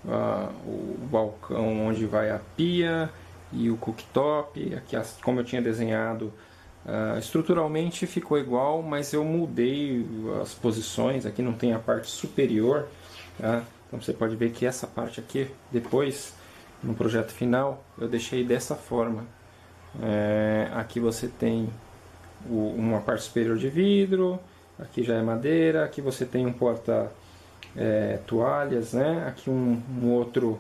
o balcão onde vai a pia e o cooktop. Aqui, como eu tinha desenhado, estruturalmente ficou igual, mas eu mudei as posições. Aqui não tem a parte superior, tá? Então você pode ver que essa parte aqui, depois, no projeto final, eu deixei dessa forma. Aqui você tem uma parte superior de vidro, aqui já é madeira, aqui você tem um porta toalhas, né? Aqui um outro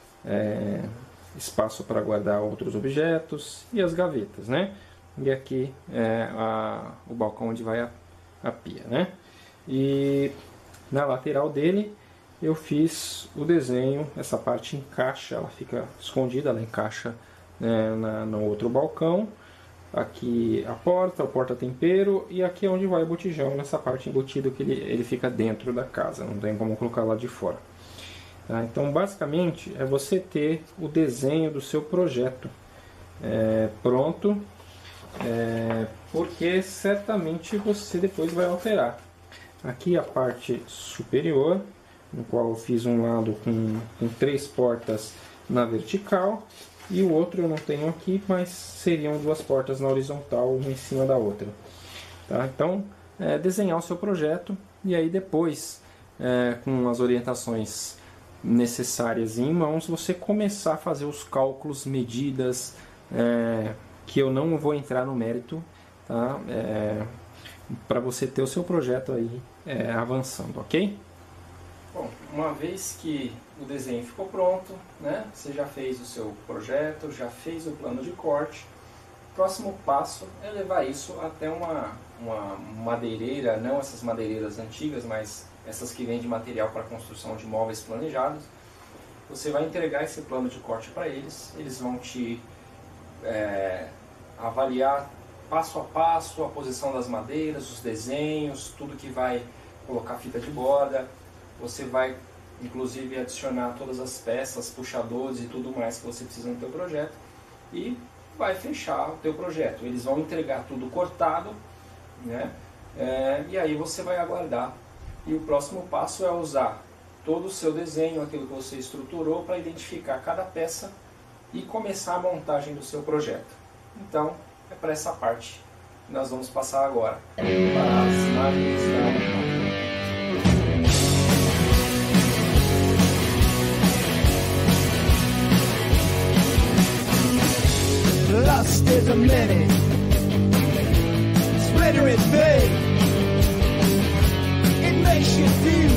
espaço para guardar outros objetos e as gavetas, né? E aqui o balcão onde vai a pia, né? E na lateral dele eu fiz o desenho, essa parte encaixa, ela fica escondida, ela encaixa no outro balcão. Aqui a porta, o porta-tempero, e aqui é onde vai o botijão, nessa parte embutido que ele fica dentro da casa, não tem como colocar lá de fora. Tá? Então basicamente é você ter o desenho do seu projeto pronto, porque certamente você depois vai alterar. Aqui a parte superior, no qual eu fiz um lado com 3 portas na vertical, e o outro eu não tenho aqui, mas seriam 2 portas na horizontal, uma em cima da outra. Tá? Então, desenhar o seu projeto, e aí depois, com as orientações necessárias em mãos, você começar a fazer os cálculos, medidas, que eu não vou entrar no mérito, tá? Para você ter o seu projeto aí avançando, ok? Bom, uma vez que o desenho ficou pronto, né, você já fez o seu projeto, já fez o plano de corte, o próximo passo é levar isso até uma madeireira, não essas madeireiras antigas, mas essas que vendem material para construção de móveis planejados. Você vai entregar esse plano de corte para eles, eles vão te avaliar passo a passo a posição das madeiras, os desenhos, tudo que vai colocar fita de borda. Você vai inclusive adicionar todas as peças, puxadores e tudo mais que você precisa no teu projeto e vai fechar o teu projeto. Eles vão entregar tudo cortado, né? E aí você vai aguardar. E o próximo passo é usar todo o seu desenho, aquilo que você estruturou, para identificar cada peça e começar a montagem do seu projeto. Então, é para essa parte que nós vamos passar agora, para as imagens da montagem. Lust is a minute, splitter is big. It makes you feel,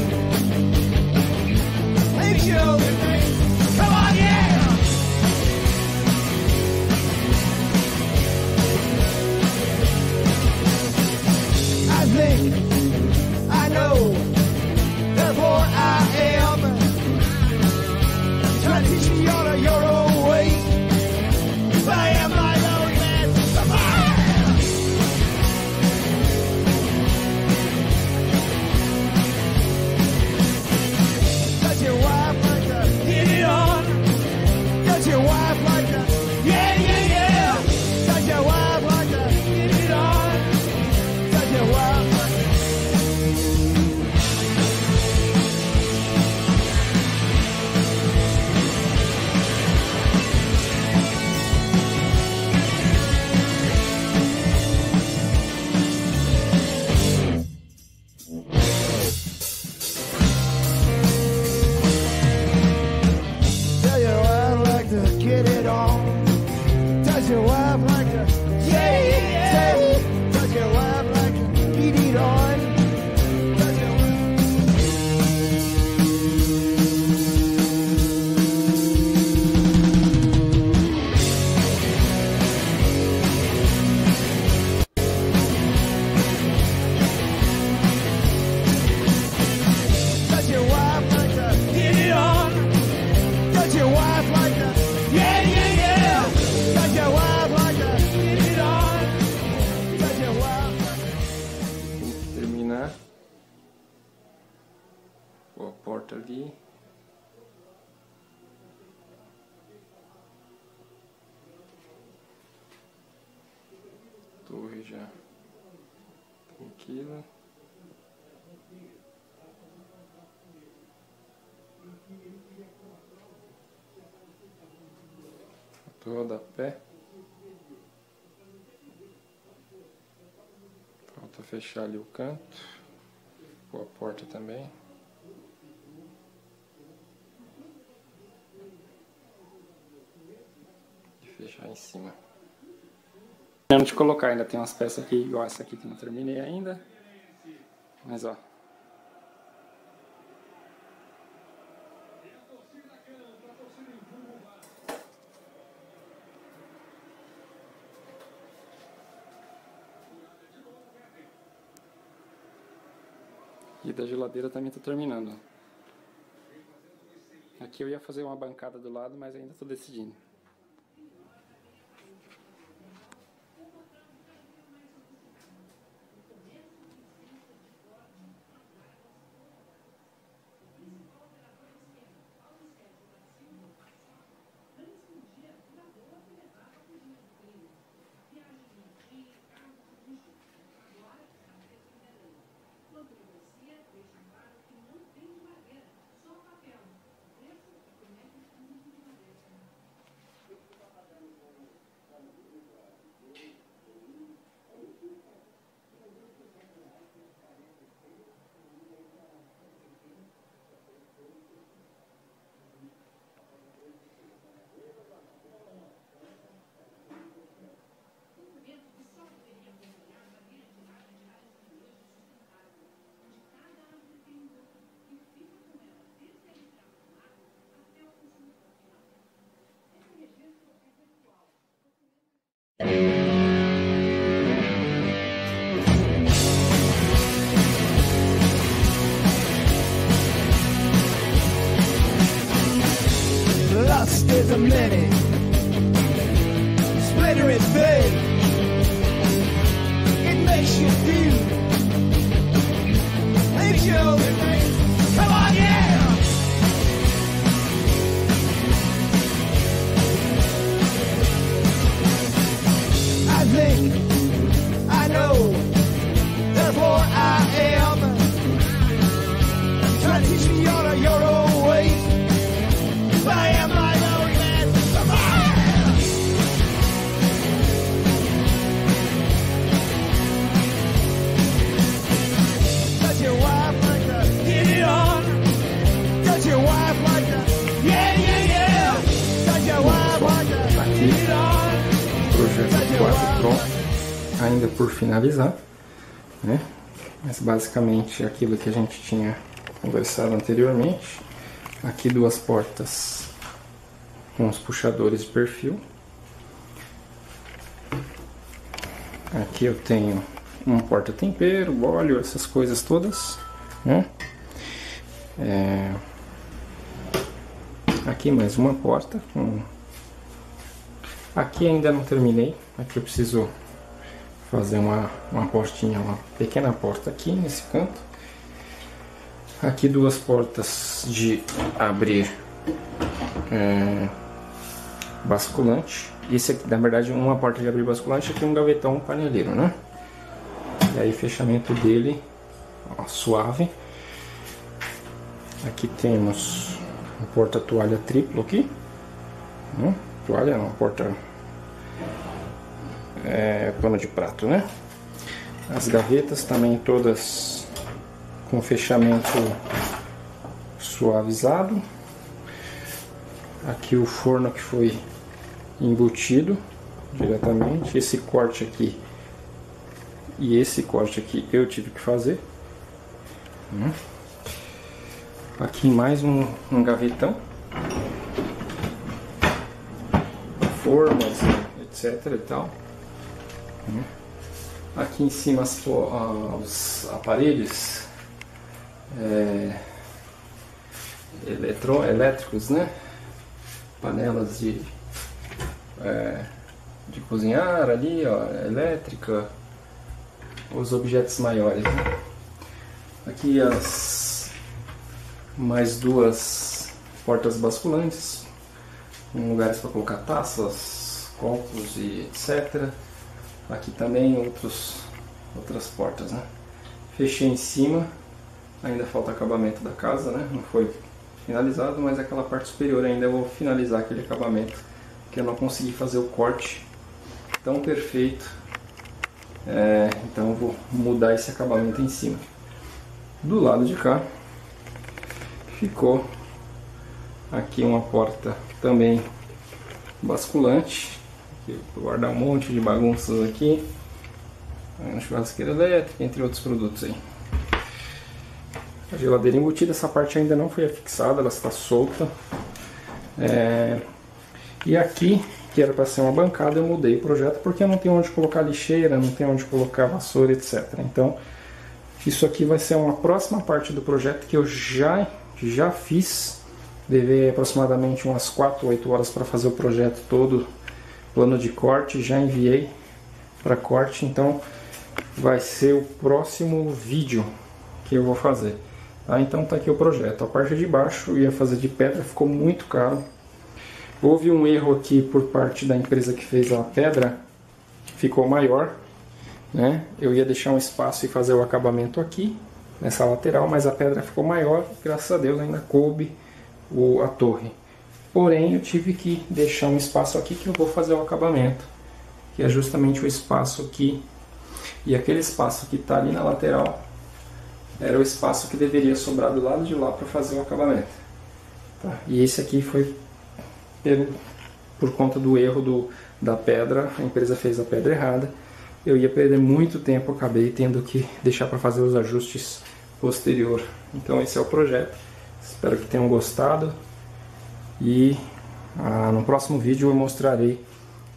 makes you overthink. Come on, yeah! I think, I know, therefore I am trying to teach you all of your own ways. But I am my own man. Come on! Does your wife like to get it on? Does your wife like to, yeah, yeah, yeah? Does your wife like to get it on? Does your wife like to... Does your wife like to get it on? Does your wife like to, yeah, yeah? Does your wife like to get it on? Does your Does your wife like to get it on? Does your wife like to, yeah, yeah, yeah? Does your wife like to get it on? Does your wife like Tem que terminar. Pô, a porta ali. Torre já tranquila. rodapé. Falta fechar ali o canto, pôr a porta também. E fechar em cima. Terminando de colocar, ainda tem umas peças aqui igual essa aqui que não terminei ainda. Mas ó. E da geladeira também tô terminando. Aqui eu ia fazer uma bancada do lado, mas ainda tô decidindo. Lust is a minute, splitter is big. It makes you feel, makes you come on, yeah. I think I know, therefore I am. Try to teach me all of your own ways. But I am my own man. Touch your wife like that. Get it on. Touch your wife like that. Yeah, yeah, yeah. Touch your wife like that. Get it on. Projeto quase pronto, ainda por finalizar, né? Mas basicamente aquilo que a gente tinha conversado anteriormente. Aqui duas portas com os puxadores de perfil. Aqui eu tenho uma porta tempero, óleo, essas coisas todas, né? Aqui mais uma porta. Aqui ainda não terminei. Aqui eu preciso fazer uma portinha, uma pequena porta aqui nesse canto. Aqui duas portas de abrir basculante. Esse aqui, na verdade, uma porta de abrir basculante. Aqui um gavetão paneleiro, né? E aí fechamento dele, ó, suave. Aqui temos um porta-toalha triplo aqui. Toalha não, pano de prato, né? As gavetas também todas com fechamento suavizado. Aqui o forno que foi embutido diretamente. Esse corte aqui e esse corte aqui eu tive que fazer. Aqui mais um gavetão, formas, etc e tal. Aqui em cima os aparelhos elétricos, né? Panelas de cozinhar ali, ó, elétrica, os objetos maiores, né? Aqui mais duas portas basculantes, com lugares para colocar taças, copos e etc. Aqui também outras portas, né? Fechei em cima, ainda falta acabamento da casa, né? Não foi finalizado, mas aquela parte superior ainda eu vou finalizar aquele acabamento que eu não consegui fazer o corte tão perfeito. Então eu vou mudar esse acabamento em cima. Do lado de cá ficou aqui uma porta também basculante. Aqui, vou guardar um monte de bagunças aqui. Uma churrasqueira elétrica, entre outros produtos aí. A geladeira embutida, essa parte ainda não foi afixada, ela está solta. E aqui, que era para ser uma bancada, eu mudei o projeto porque eu não tenho onde colocar lixeira, não tenho onde colocar vassoura, etc. Então, isso aqui vai ser uma próxima parte do projeto que eu já fiz. Levei aproximadamente umas 4 ou 8 horas para fazer o projeto todo, plano de corte, já enviei para corte, então vai ser o próximo vídeo que eu vou fazer. Então tá aqui o projeto. A parte de baixo eu ia fazer de pedra, ficou muito caro. Houve um erro aqui por parte da empresa que fez a pedra, ficou maior, né? Eu ia deixar um espaço e fazer o acabamento aqui, nessa lateral, mas a pedra ficou maior, graças a Deus ainda coube a torre. Porém, eu tive que deixar um espaço aqui que eu vou fazer o acabamento, que é justamente o espaço aqui. E aquele espaço que está ali na lateral era o espaço que deveria sobrar do lado de lá para fazer o acabamento. Tá? E esse aqui foi por conta do erro da pedra, a empresa fez a pedra errada. Eu ia perder muito tempo, acabei tendo que deixar para fazer os ajustes posterior. Então esse é o projeto, espero que tenham gostado e no próximo vídeo eu mostrarei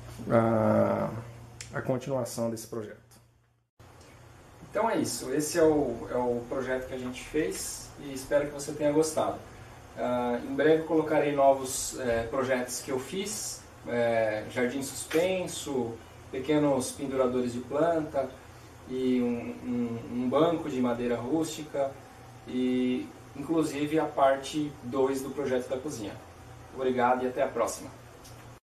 a continuação desse projeto. Então é isso, esse é o projeto que a gente fez e espero que você tenha gostado. Em breve colocarei novos projetos que eu fiz, jardim suspenso, pequenos penduradores de planta e um banco de madeira rústica e inclusive a parte 2 do projeto da cozinha. Obrigado e até a próxima.